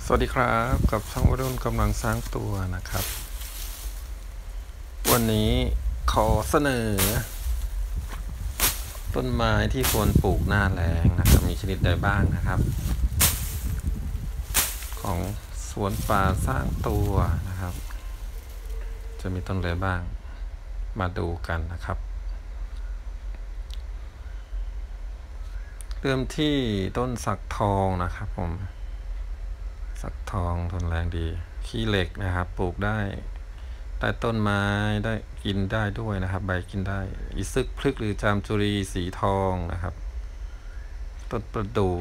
วัสดีครับกับช่องวัยรุ่นกำลังสร้างตัวนะครับวันนี้ขอเสนอต้นไม้ที่ควรปลูกหน้าแล้งนะครับมีชนิดใดบ้างนะครับของสวนป่าสร้างตัวนะครับจะมีต้นอะไรบ้างมาดูกันนะครับเริ่มที่ต้นสักทองนะครับผมสักทองทนแรงดีขี้เหล็กนะครับปลูกได้ใต้ต้นไม้ได้กินได้ด้วยนะครับใบกินได้อิซึกพฤกษ์หรือจามจุรีสีทองนะครับต้นประดู่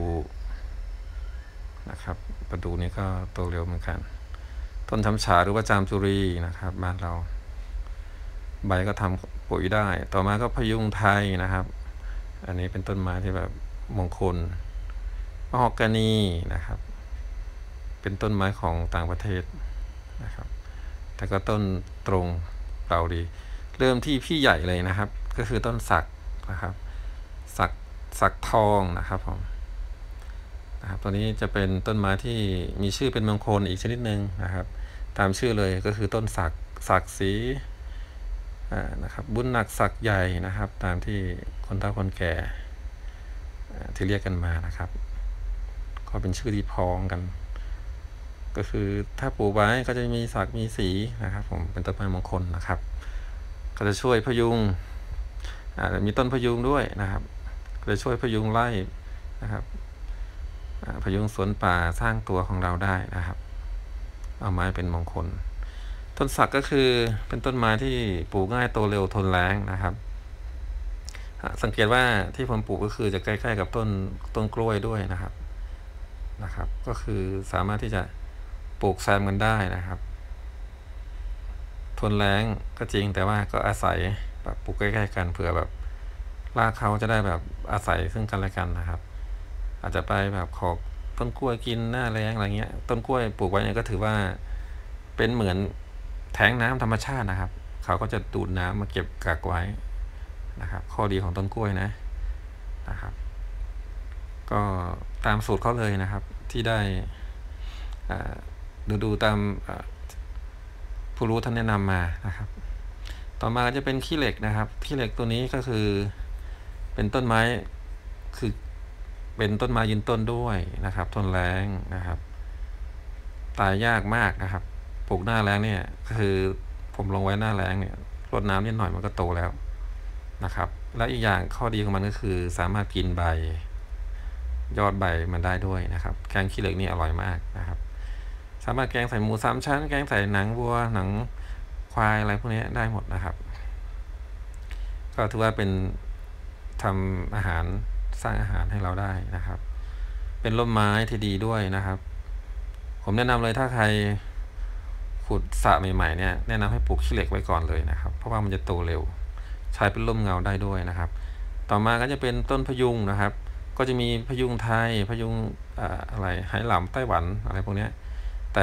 นะครับประดู่นี่ก็โตเร็วเหมือนกันต้นช้ำฉาหรือว่าจามจุรีนะครับบ้านเราใบก็ทำปุ๋ยได้ต่อมาก็พยุงไทยนะครับอันนี้เป็นต้นไม้ที่แบบมงคลมะฮอกกานีนะครับเป็นต้นไม้ของต่างประเทศนะครับแต่ก็ต้นตรงเปล่าดีเริ่มที่พี่ใหญ่เลยนะครับก็คือต้นสักนะครับสักทองนะครับผมนะครับตัวนี้จะเป็นต้นไม้ที่มีชื่อเป็นมงคลอีกชนิดหนึ่งนะครับตามชื่อเลยก็คือต้นสักสีนะครับบุญหนักสักใหญ่นะครับตามที่คนเฒ่าคนแก่ที่เรียกกันมานะครับก็เป็นชื่อที่พ้องกันก็คือถ้าปลูกไว้ก็จะมีสักมีสีนะครับผมเป็นต้นไม้มงคลนะครับก็จะช่วยพยุงมีต้นพยุงด้วยนะครับก็จะช่วยพยุงไล่นะครับพยุงสวนป่าสร้างตัวของเราได้นะครับเอาไม้เป็นมงคลต้นสักก็คือเป็นต้นไม้ที่ปลูกง่ายโตเร็วทนแล้งนะครับสังเกตว่าที่ผมปลูกก็คือจะใกล้ๆกับต้นกล้วยด้วยนะครับก็คือสามารถที่จะปลูกแซมกันได้นะครับทนแล้งก็จริงแต่ว่าก็อาศัยแบบปลูกใกล้ๆกันเผื่อแบบรากเขาจะได้แบบอาศัยซึ่งกันและกันนะครับอาจจะไปแบบขอต้นกล้วยกินหน้าแล้งอะไรเงี้ยต้นกล้วยปลูกไว้เนี่ยก็ถือว่าเป็นเหมือนแท้งน้ำธรรมชาตินะครับเขาก็จะดูดน้ำมาเก็บกักไว้นะครับข้อดีของต้นกล้วยนะครับก็ตามสูตรเขาเลยนะครับที่ได้ดูตามผู้รู้ท่านแนะนำมานะครับต่อมาจะเป็นขี้เหล็กนะครับขี้เหล็กตัวนี้ก็คือเป็นต้นไม้คือเป็นต้นไม้ยืนต้นด้วยนะครับทนแล้งนะครับตายยากมากนะครับปลูกหน้าแล้งเนี่ยคือผมลงไว้หน้าแล้งเนี่ยรดน้ำนิดหน่อยมันก็โตแล้วนะครับและอีกอย่างข้อดีของมันก็คือสามารถกินใบยอดใบมันได้ด้วยนะครับแกงขี้เหล็กนี่อร่อยมากนะครับสามารถแกงใส่หมู3 ชั้นแกงใส่หนังวัวหนังควายอะไรพวกนี้ได้หมดนะครับก็ถือว่าเป็นทำอาหารสร้างอาหารให้เราได้นะครับเป็นร่มไม้ที่ดีด้วยนะครับผมแนะนำเลยถ้าใครขุดสระใหม่ๆเนี่ยแนะนำให้ปลูกขี้เหล็กไว้ก่อนเลยนะครับเพราะว่ามันจะโตเร็วใช้เป็นร่มเงาได้ด้วยนะครับต่อมาก็จะเป็นต้นพยุงนะครับก็จะมีพยุงไทยพยุงอะไรไหหลำไต้หวันอะไรพวกนี้แต่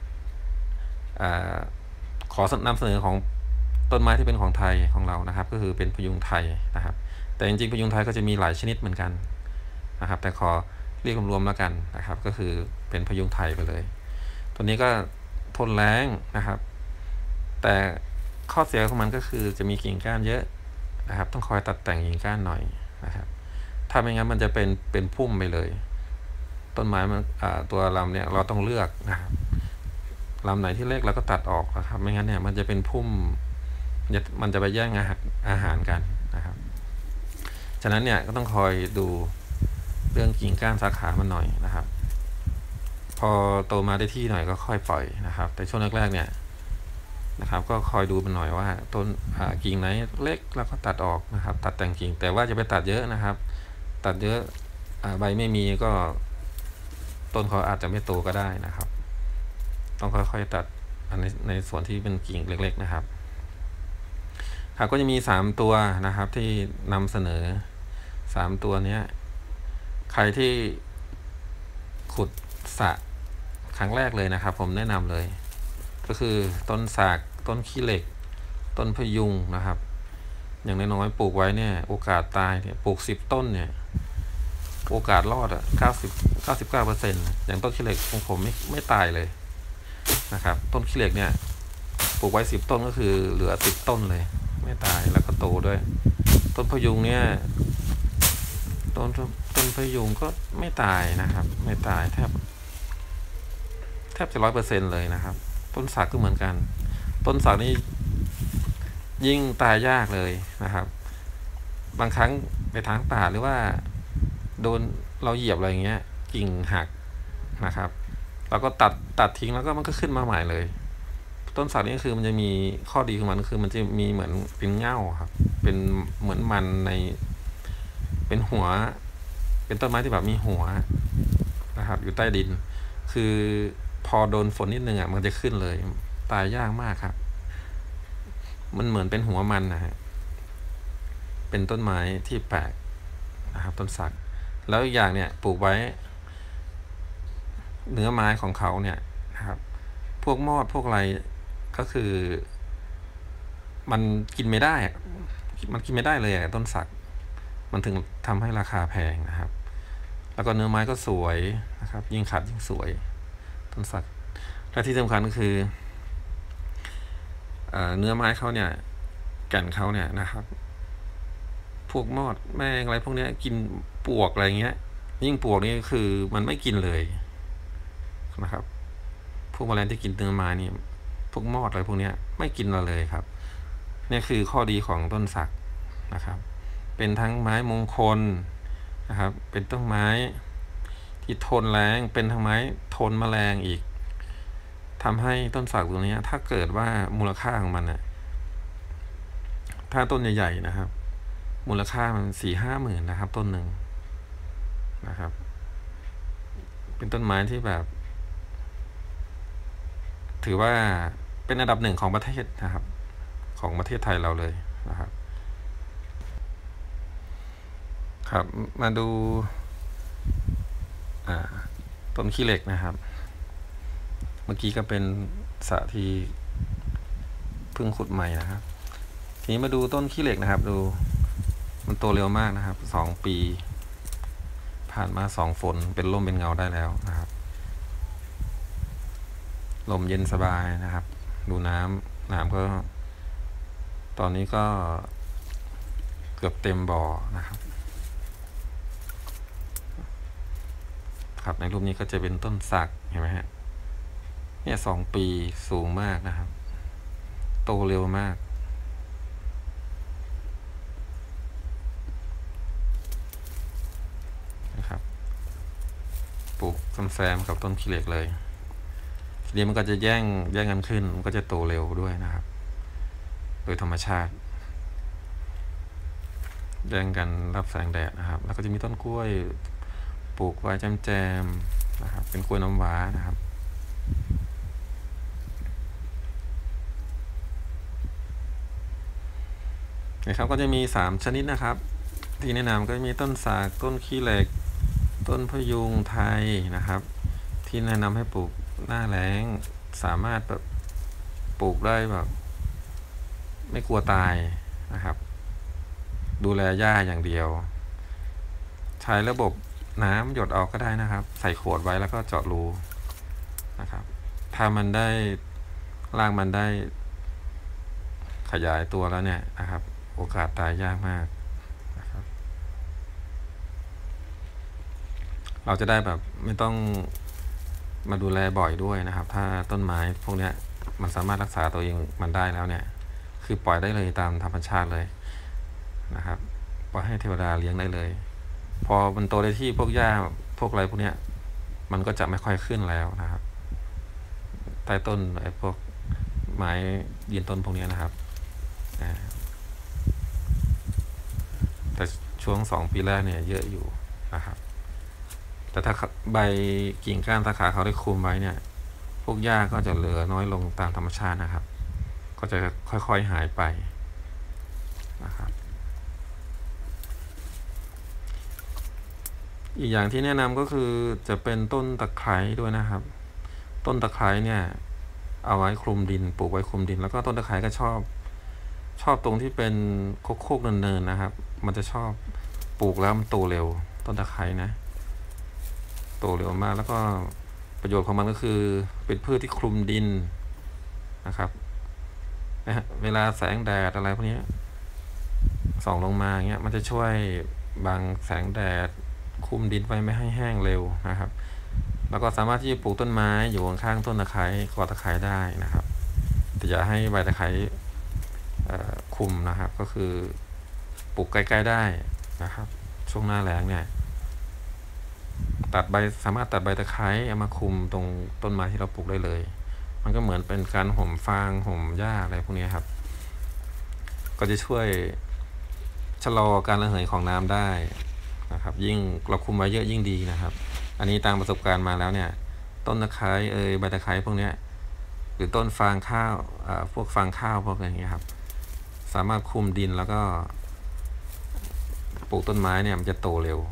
ขอนำเสนอของต้นไม้ที่เป็นของไทยของเรานะครับก็คือเป็นพยุงไทยนะครับแต่จริงๆพยุงไทยก็จะมีหลายชนิดเหมือนกันนะครับแต่ขอเรียกรวมๆแล้วกันนะครับก็คือเป็นพยุงไทยไปเลยตัวนี้ก็ทนแล้งนะครับแต่ข้อเสียของมันก็คือจะมีกิ่งก้านเยอะนะครับต้องคอยตัดแต่งกิ่งก้านหน่อยนะครับถ้าไม่งั้นมันจะเป็นพุ่มไปเลยต้นไม้มันตัวลำเนี่ยเราต้องเลือกนะครับลำไหนที่เล็กเราก็ตัดออกนะครับไม่งั้นเนี่ยมันจะเป็นพุ่มมันจะไปแย่งอาหารกันนะครับฉะนั้นเนี่ยก็ต้องคอยดูเรื่องกิ่งก้านสาขามันหน่อยนะครับพอโตมาได้ที่หน่อยก็ค่อยปล่อยนะครับแต่ช่วงแรกๆเนี่ยนะครับก็คอยดูมันหน่อยว่าต้นกิ่งไหนเล็กแล้วก็ตัดออกนะครับตัดแต่งกิ่งแต่ว่าจะไปตัดเยอะนะครับตัดเยอะใบไม่มีก็ต้นเขาอาจจะไม่โตก็ได้นะครับต้องค่อยๆตัดในส่วนที่เป็นกิ่งเล็กๆนะครับก็จะมี3ตัวนะครับที่นำเสนอ3ตัวนี้ใครที่ขุดสระครั้งแรกเลยนะครับผมแนะนำเลยก็คือต้นสักต้นขี้เหล็กต้นพยุงนะครับอย่างน้อยๆปลูกไว้เนี่ยโอกาสตายเนี่ยปลูก10 ต้นเนี่ยโอกาสรอด99%อย่างต้นขี้เหล็กของผมไม่ตายเลยนะครับต้นขี้เหล็กเนี่ยปลูกไว้10 ต้นก็คือเหลือ10 ต้นเลยไม่ตายแล้วก็โตด้วยต้นพยุงเนี่ยต้นพยุงก็ไม่ตายนะครับไม่ตายแทบจะ100%เลยนะครับต้นสักก็เหมือนกันต้นสักนี่ยิ่งตายยากเลยนะครับบางครั้งไปทางป่าหรือว่าโดนเราเหยียบอะไรเงี้ยกิ่งหักนะครับเราก็ตัดทิ้งแล้วก็มันก็ขึ้นมาใหม่เลยต้นสักนี่คือมันจะมีข้อดีของมันคือมันจะมีเหมือนเป็นเง่าครับเป็นเหมือนมันในเป็นหัวเป็นต้นไม้ที่แบบมีหัวนะครับอยู่ใต้ดินคือพอโดนฝนนิดนึงมันจะขึ้นเลยตายยากมากครับมันเหมือนเป็นหัวมันนะฮะเป็นต้นไม้ที่แปลกนะครับต้นสักแล้วอีกอย่างเนี่ยปลูกไว้เนื้อไม้ของเขาเนี่ยนะครับพวกมอดพวกอะไรก็คือมันกินไม่ได้เลยต้นสักมันถึงทำให้ราคาแพงนะครับแล้วก็เนื้อไม้ก็สวยนะครับยิ่งขัดยิ่งสวยต้นสักและที่สำคัญก็คือเนื้อไม้เขาเนี่ยแก่นเขาเนี่ยนะครับพวกมอดแมงอะไรพวกนี้กินปวกอะไรเงี้ยยิ่งปวกนี่คือมันไม่กินเลยนะครับพวกแมลงที่กินเนื้อไม้นี่พวกมอดอะไรพวกนี้ไม่กินเราเลยครับนี่คือข้อดีของต้นสักนะครับเป็นทั้งไม้มงคลนะครับเป็นต้นไม้ที่ทนแรงเป็นทั้งไม้ทนแมลงอีกทำให้ต้นสักตัวนี้ถ้าเกิดว่ามูลค่าของมันน่ะถ้าต้นใหญ่ๆนะครับมูลค่ามัน4-5 หมื่นนะครับต้นหนึ่งนะครับเป็นต้นไม้ที่แบบถือว่าเป็นอันดับ 1ของประเทศนะครับของประเทศไทยเราเลยนะครับครับมาดูต้นขี้เหล็กนะครับเมื่อกี้ก็เป็นสระที่เพิ่งขุดใหม่นะครับทีนี้มาดูต้นขี้เหล็กนะครับดูมันโตเร็วมากนะครับ2 ปีผ่านมา2 ฝนเป็นร่มเป็นเงาได้แล้วนะครับลมเย็นสบายนะครับดูน้ำก็ตอนนี้ก็เกือบเต็มบ่อนะครับครับในรูปนี้ก็จะเป็นต้นสักเห็นไหมฮะเนี่ย2 ปีสูงมากนะครับโตเร็วมากนะครับปลูกแซมกับต้นขี้เหล็กเลยทีนี้มันก็จะแย่งกันขึ้นมันก็จะโตเร็วด้วยนะครับโดยธรรมชาติแย่งกันรับแสงแดดนะครับแล้วก็จะมีต้นกล้วยปลูกไว้แจมๆนะครับเป็นกล้วยน้ำว้านะครับก็จะมี3 ชนิดนะครับที่แนะนำก็มีต้นสักต้นขี้เหล็กต้นพยุงไทยนะครับที่แนะนำให้ปลูกหน้าแล้งสามารถแบบปลูกได้แบบไม่กลัวตายนะครับดูแลหญ้าอย่างเดียวใช้ระบบน้ำหยดออกก็ได้นะครับใส่ขวดไว้แล้วก็เจาะรูนะครับถ้ามันได้รากมันได้ขยายตัวแล้วเนี่ยนะครับโอกาสตายยากมากนะครับเราจะได้แบบไม่ต้องมาดูแลบ่อยด้วยนะครับถ้าต้นไม้พวกนี้มันสามารถรักษาตัวเองมันได้แล้วเนี่ยคือปล่อยได้เลยตามธรรมชาติเลยนะครับปล่อยให้เทวดาเลี้ยงได้เลยพอมันโตได้ที่พวกหญ้าพวกอะไรพวกนี้มันก็จะไม่ค่อยขึ้นแล้วนะครับใต้ต้นไอ้พวกไม้ยืนต้นพวกนี้นะครับแต่ช่วง2 ปีแรกเนี่ยเยอะอยู่นะครับแต่ถ้าใบกิ่งก้านสาขาเขาได้คุมไว้เนี่ยพวกหญ้าก็จะเหลือน้อยลงตามธรรมชาตินะครับก็จะค่อยๆหายไปนะครับอีกอย่างที่แนะนำก็คือจะเป็นต้นตะไคร้ด้วยนะครับต้นตะไคร้เนี่ยเอาไว้คลุมดินปลูกไว้คลุมดินแล้วก็ต้นตะไคร้ก็ชอบตรงที่เป็นโคกๆเนินๆนะครับมันจะชอบปลูกแล้วมันโตเร็วต้นตะไคร้นะโตเร็วมากแล้วก็ประโยชน์ของมันก็คือเป็นพืชที่คลุมดินนะครับเวลาแสงแดดอะไรพวกนี้ส่องลงมาเงี้ยมันจะช่วยบังแสงแดดคุมดินไว้ไม่ให้แห้งเร็วนะครับแล้วก็สามารถที่จะปลูกต้นไม้อยู่ข้างๆต้นตะไคร้กอตะไคร้ได้นะครับแต่อย่าให้ใบตะไคร้คุมนะครับก็คือปลูกใกล้ๆได้นะครับช่วงหน้าแล้งเนี่ยสามารถตัดใบตะไคร้เอามาคุมตรงต้นไม้ที่เราปลูกได้เลยมันก็เหมือนเป็นการห่มฟางห่มหญ้าอะไรพวกนี้ครับก็จะช่วยชะลอการระเหยของน้ำได้นะครับยิ่งเราคุมไว้เยอะยิ่งดีนะครับอันนี้ตามประสบการณ์มาแล้วเนี่ยต้นตะไคร้ใบตะไคร้พวกนี้หรือต้นฟางข้าวพวกฟางข้าวพวกอะไรอย่างเงี้ยครับสามารถคุมดินแล้วก็ปลูกต้นไม้เนี่ยมันจะโตเร็ว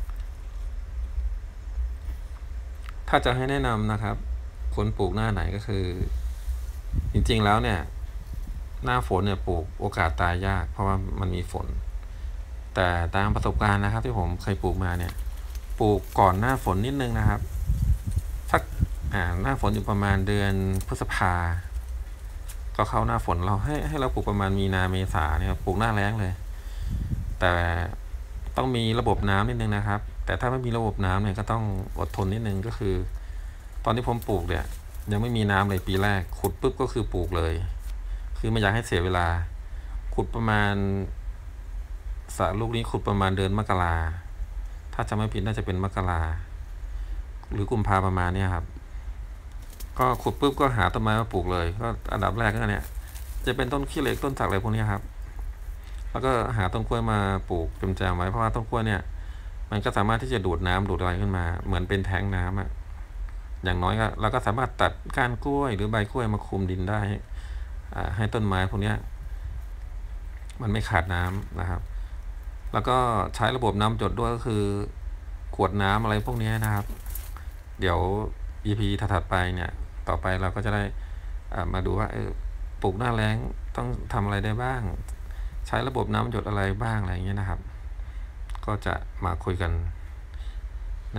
ถ้าจะให้แนะนำนะครับคนปลูกหน้าไหนก็คือจริงๆแล้วเนี่ยหน้าฝนเนี่ยปลูกโอกาสตายยากเพราะว่ามันมีฝนแต่ตามประสบการณ์นะครับที่ผมเคยปลูกมาเนี่ยปลูกก่อนหน้าฝนนิดนึงนะครับสักหน้าฝนอยู่ประมาณเดือนพฤษภาก็เข้าหน้าฝนเราให้เราปลูกประมาณมีนาเมษาเนี่ยปลูกหน้าแล้งเลยแต่ต้องมีระบบน้ำนิดนึงนะครับแต่ถ้าไม่มีระบบน้ำเนี่ยก็ต้องอดทนนิดนึงก็คือตอนที่ผมปลูกเนี่ยยังไม่มีน้ำเลยปีแรกขุดปุ๊บก็คือปลูกเลยคือไม่อยากให้เสียเวลาขุดประมาณสระลูกนี้ขุดประมาณเดือนมกราถ้าจำไม่ผิดน่าจะเป็นมกราหรือกุมภาประมาณนี้ครับก็ขุดปุ๊บก็หาต้นไม้มาปลูกเลยก็อันดับแรกก็เนี่ยจะเป็นต้นขี้เหล็กต้นสักอะไรพวกนี้ครับแล้วก็หาต้นกล้วยมาปลูกแจมๆไว้เพราะว่าต้นกล้วยเนี่ยมันก็สามารถที่จะดูดน้ำดูดอะไรขึ้นมาเหมือนเป็นแทงน้ำอะอย่างน้อยก็เราก็สามารถตัดก้านกล้วยหรือใบกล้วยมาคุมดินได้ให้ต้นไม้พวกนี้มันไม่ขาดน้ำนะครับแล้วก็ใช้ระบบน้ำหยดด้วยก็คือขวดน้ำอะไรพวกนี้นะครับเดี๋ยว EP ถัดๆไปเนี่ยต่อไปเราก็จะได้มาดูว่าปลูกหน้าแล้งต้องทำอะไรได้บ้างใช้ระบบน้ำหยดอะไรบ้างอะไรอย่างเงี้ยนะครับก็จะมาคุยกันใน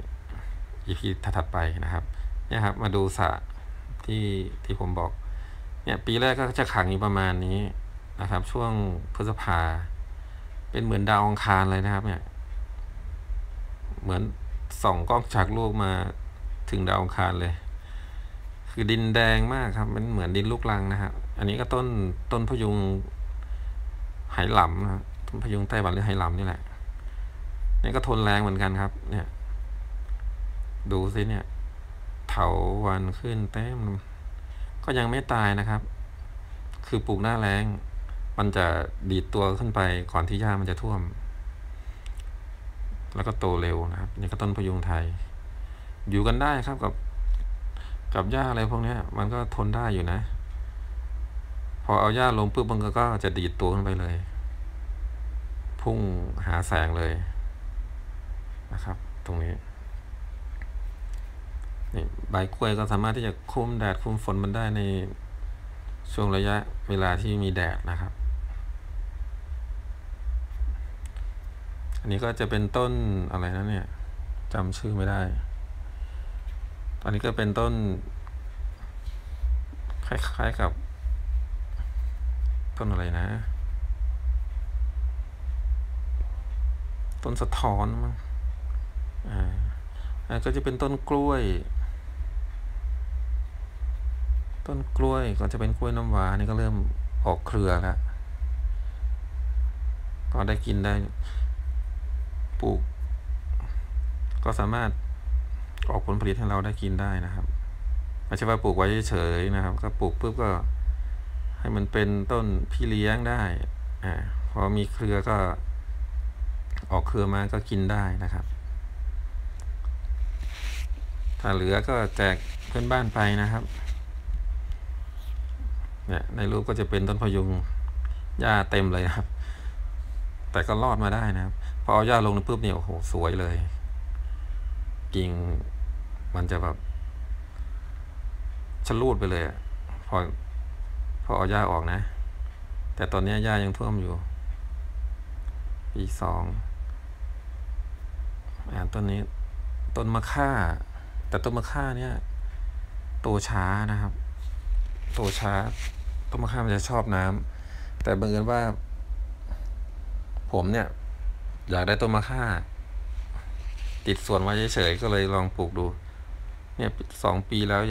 EP ถัดๆไปนะครับเนี่ยครับมาดูสระที่ผมบอกเนี่ยปีแรกก็จะขังอยู่ประมาณนี้นะครับช่วงพฤษภาเป็นเหมือนดาวอังคารเลยนะครับเนี่ยเหมือนส่องกล้องจากโลกมาถึงดาวอังคารเลยคือดินแดงมากครับมันเหมือนดินลูกรังนะครับอันนี้ก็ต้นพยุงไหหลำนะครับต้นพยุงไต้หวันหรือไหหลำนี่แหละนี่ก็ทนแรงเหมือนกันครับเนี่ยดูสิเนี่ยเถาวันขึ้นเต็มก็ยังไม่ตายนะครับคือปลูกหน้าแล้งมันจะดีดตัวขึ้นไปก่อนที่หญ้ามันจะท่วมแล้วก็โตเร็วนะครับนี่ก็ต้นพยุงไทยอยู่กันได้ครับกับหญ้าอะไรพวกนี้มันก็ทนได้อยู่นะพอเอาหญ้าลงปุ๊บมันก็จะดีดตัวขึ้นไปเลยพุ่งหาแสงเลยนะครับตรงนี้นี่ใบกล้วยก็สามารถที่จะคุมแดดคุมฝนมันได้ในช่วงระยะเวลาที่มีแดดนะครับอันนี้ก็จะเป็นต้นอะไรนะเนี่ยจำชื่อไม่ได้ตอนนี้ก็เป็นต้นคล้ายๆกับต้นอะไรนะต้นสะท้อนมั้งก็จะเป็นต้นกล้วยก็จะเป็นกล้วยน้ำว้านี่ก็เริ่มออกเครือแล้วก็ได้กินได้ปลูกก็สามารถออกผลผลิตให้เราได้กินได้นะครับไม่ใช่ว่าปลูกไว้เฉยๆนะครับก็ปลูกปุ๊บก็ให้มันเป็นต้นพี่เลี้ยงได้พอมีเครือก็ออกเครือมาก็กินได้นะครับถ้าเหลือก็แจกเพื่อนบ้านไปนะครับเนี่ยในรูปก็จะเป็นต้นพยุงหญ้าเต็มเลยครับแต่ก็รอดมาได้นะครับพอเอาหญ้าลงปุ๊บเนี่ยโอ้โหสวยเลยกิ่งมันจะแบบชะลูดไปเลยพอเอาหญ้าออกนะแต่ตอนนี้หญ้ายังท่วมอยู่ปี2 ต้นนี้ต้นมะค่าแต่ต้นมะค่าเนี่ยโตช้านะครับโตช้าต้นมะค่ามันจะชอบน้ำแต่บังเอิญว่าผมเนี่ยอยากได้ต้นมะค่าติดสวนไว้เฉยๆก็เลยลองปลูกดูเนี่ย2 ปีแล้ว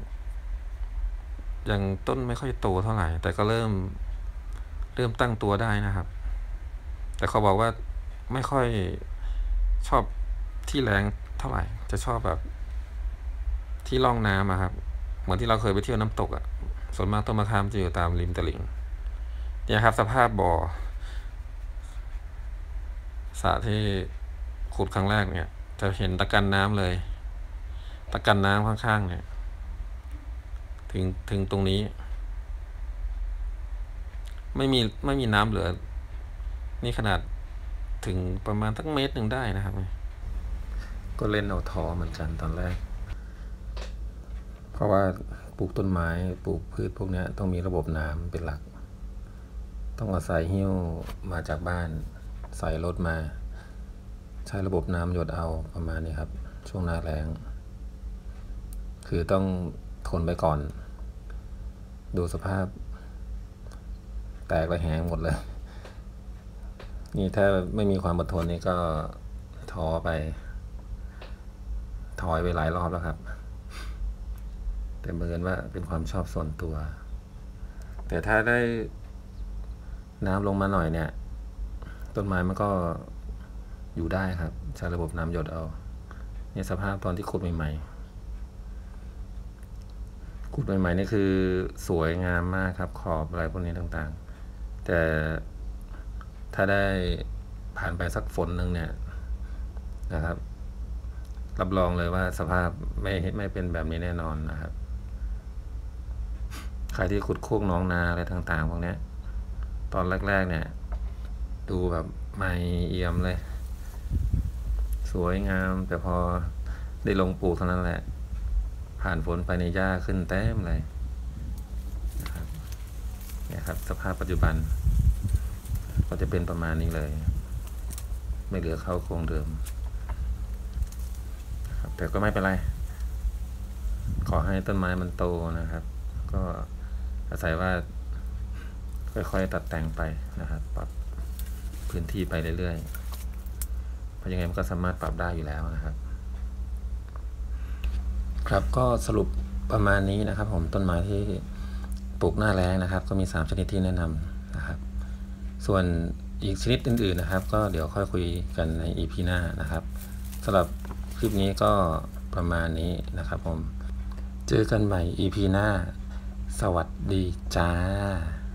ยังต้นไม่ค่อยโตเท่าไหร่แต่ก็เริ่มตั้งตัวได้นะครับ แต่เขาบอกว่าไม่ค่อยชอบที่แรงเท่าไหร่จะชอบแบบที่ร่องน้ำอะครับเหมือนที่เราเคยไปเที่ยวน้ำตกอะส่วนมากต้นมะขามจะอยู่ตามริมตลิ่งเนี่ยครับสภาพบ่อสระที่ขุดครั้งแรกเนี่ยจะเห็นตะกันน้ำเลยตะกันน้ำข้างๆเนี่ยถึงตรงนี้ไม่มีน้ำเหลือนี่ขนาดถึงประมาณสัก1 เมตรได้นะครับก็เล่นเอาท้อเหมือนกันตอนแรกเพราะว่าปลูกต้นไม้ปลูกพืชพวกนี้ต้องมีระบบน้ำเป็นหลักต้องอาศัยหิ้วมาจากบ้านใส่รถมาใช้ระบบน้ำหยดเอาประมาณนี้ครับช่วงหน้าแล้งคือต้องทนไปก่อนดูสภาพแตกระแหงหมดเลยนี่ถ้าไม่มีความอดทนนี่ก็ท้อไปถอยไปหลายรอบแล้วครับแต่เหมือนว่าเป็นความชอบส่วนตัวแต่ถ้าได้น้ำลงมาหน่อยเนี่ยต้นไม้มันก็อยู่ได้ครับใช้ระบบน้ำหยดเอาเนี่ยสภาพตอนที่ขุดใหม่ๆนี่คือสวยงามมากครับขอบอะไรพวกนี้ต่างๆแต่ถ้าได้ผ่านไปสักฝนหนึ่งเนี่ยนะครับรับรองเลยว่าสภาพไม่เป็นแบบนี้แน่นอนนะครับใครที่ขุดโคกน้องนาอะไรต่างๆพวกนี้ตอนแรกๆเนี่ยดูแบบไม่เอี่ยมเลยสวยงามแต่พอได้ลงปลูกเท่านั้นแหละผ่านฝนไปในหญ้าขึ้นเต็มเลยนะครับเนี่ยครับสภาพปัจจุบันก็จะเป็นประมาณนี้เลยไม่เหลือเข้าโครงเดิมครับแต่ก็ไม่เป็นไรขอให้ต้นไม้มันโตนะครับก็อาศัยว่าค่อยๆตัดแต่งไปนะครับปรับพื้นที่ไปเรื่อยๆเพราะยังไงมันก็สามารถปรับได้อยู่แล้วนะครับครับก็สรุปประมาณนี้นะครับผมต้นไม้ที่ปลูกหน้าแล้งนะครับก็มี3 ชนิดที่แนะนำนะครับส่วนอีกชนิดอื่นๆนะครับก็เดี๋ยวค่อยคุยกันใน EP หน้านะครับสำหรับคลิปนี้ก็ประมาณนี้นะครับผมเจอกันใหม่ EP หน้าสวัสดีจ้า